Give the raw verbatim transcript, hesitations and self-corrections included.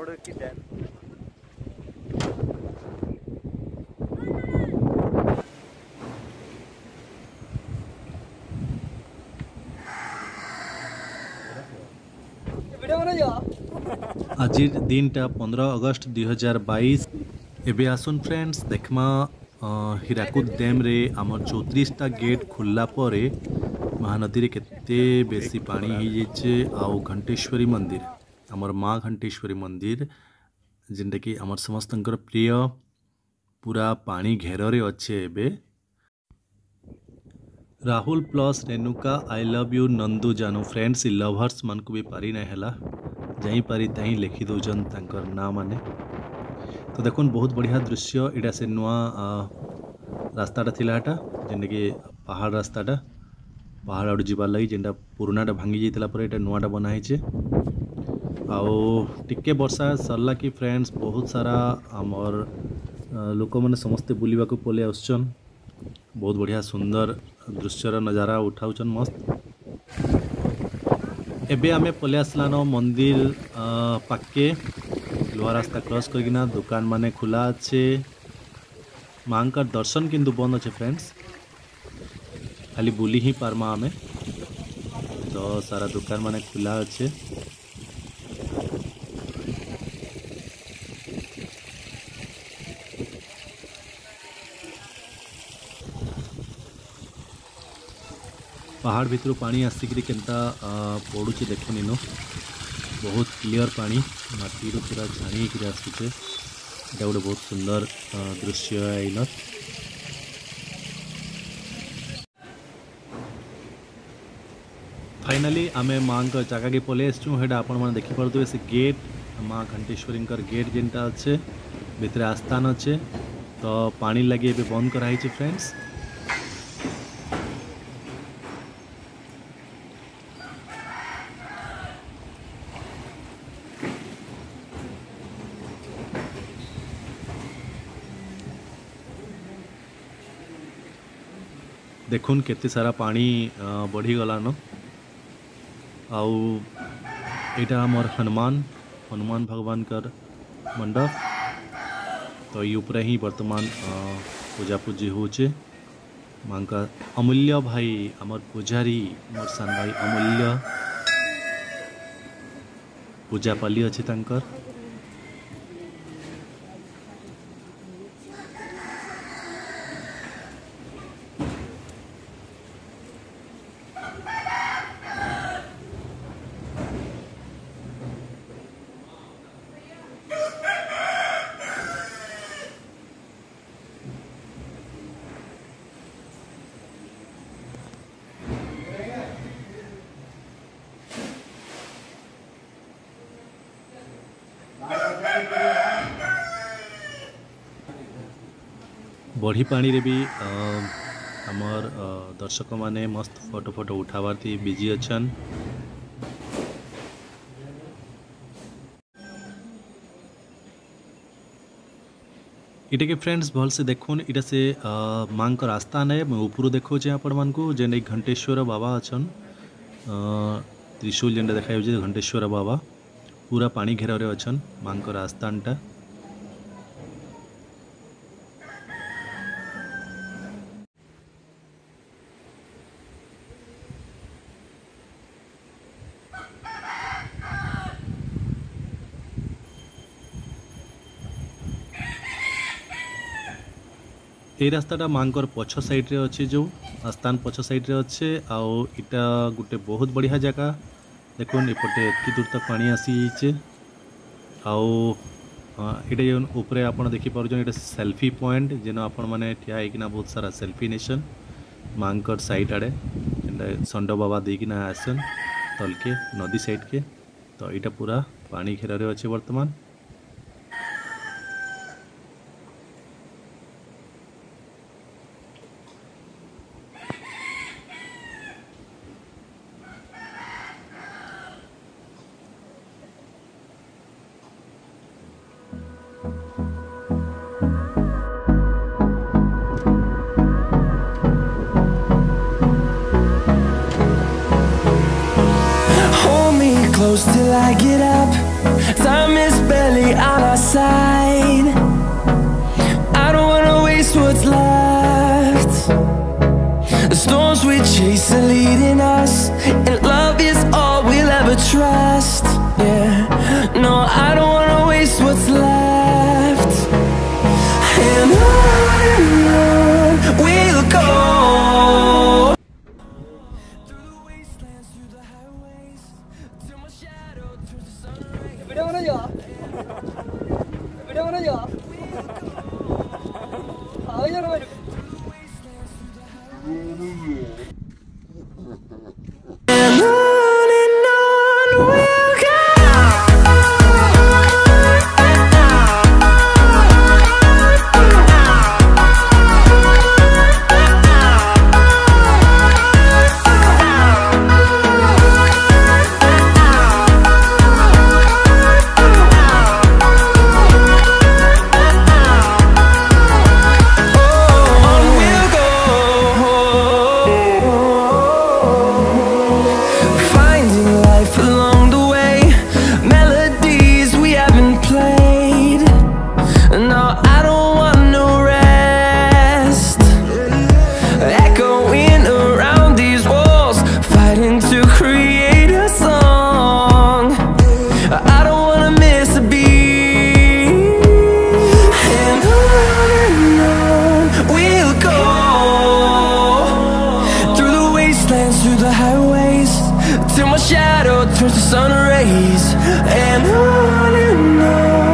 Road की dam आज दिन टा पंद्रह अगस्त दुई हजार बाईस एबे आसुन फ्रेंड्स देखमा हीराकुद डैम रे आमर चौतीस टा गेट खुलला परे महानदी रे केते बेसी पानी हो जाइए। आउ घंटेश्वरी मंदिर आमर माँ घंटेश्वरी मंदिर जिनटा कि आमर समस्तंकर प्रिय पूरा पानी घेर रे अच्छे। एबे Rahul plus Renuka I love you Nandu जानू फ्रेंड्स इ लवर्स मन को भी पारी ना हैला जहीं पारी तहीं लिखि दौन तांकर ना माने। तो देखुन बहुत बढ़िया दृश्य इटा से नुआ रास्ताटा थिला एटा जेनटा कि पहाड़ रास्ताटा पहाड़ आड़ जीवार लगी जेनटा पुरानाटा भांगी जाइतला पर एटा नुआटा बना होइछे। आउ टिके वर्षा सरला कि फ्रेंड्स बहुत सारा आमर लोक मैंने समस्ते बुलवा को पले आसछन बहुत बढ़िया सुंदर दृश्यर नजारा उठाउछन मस्त। एबे आमे पले आसलान मंदिर पाके लोहा रास्ता क्रॉस करकिना दुकान माने खुला अच्छे माँ का दर्शन किंतु बंद अच्छे फ्रेंड्स खाली बुली ही पारमा आमे तो सारा दुकान माने खुला अच्छे। पहाड़ भितर पानी आसिक केनता पड़ुची देखे निनो बहुत क्लियर पानी माटी पूरा झाणी कर आसुचे एटा गोटे बहुत सुंदर दृश्य आईन। फाइनाली आमे माँ का जगह के पले आसचु हेटा आपण माने देखि परदुवे से गेट माँ घंटेश्वरी गेट जेनटा अच्छे भितर आस्थान अच्छे तो पानी लगे एबे बंद कराई फ्रेंड्स। देखुन केते सारा पानी बढ़ी गलान आउ एटा मोर हनुमान हनुमान भगवान कर मंडप तो ये ऊपर ही वर्तमान पूजा पूजी होचे। माँ का अमूल्य भाई आमर पुजारी मोर सान भाई अमूल्य पूजा पाली अच्छे तांकर। बढ़ी पानी रे भी आमर दर्शक माने मस्त फोटो फोटो उठावार थी बिजी अच्छन। इटा के फ्रेंड्स भल से देखुन इटा से माँ का रास्ता ने ऊपर देखो आपण मान को जेन घंटेश्वर बाबा अच्छन त्रिशूल जेनटा देखा घंटेश्वर बाबा पूरा पानी घेर रे अच्छन माँ का रास्तानटा। ये रास्ताटा मांकर पछ साइड रे अच्छे जो आस्थान पछ साइड रे अच्छे आउ इटा गोटे बहुत बढ़िया जगह देखुन एपटे एति दूर तक पानी आसी जाइए। आउ इटा जो ऊपर आप देखी पार्जन इटा सेल्फी पॉइंट जेन आपण मैंने ठिया होना बहुत सारा सेल्फी नेसन मांकर साइड आड़े षंड बाबा देकिना आसन तलके नदी साइड के तो इटा पूरा पानी घेर रे अच्छे वर्तमान। close till I get up. Time is barely on our side. I don't wanna waste what's left. The storms we chase are leading us, and love is all we'll ever trust. Yeah, no, I don't wanna waste what's left. And on and on we'll go, through the wastelands, through the highways, till my shadow turns to sun rays. Video mana ya? Video mana ya?